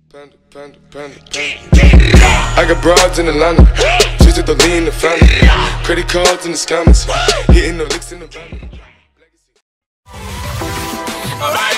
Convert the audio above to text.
I got broads in Atlanta, twisted the lean in the family, credit cards in the scammers, hitting the licks in the van.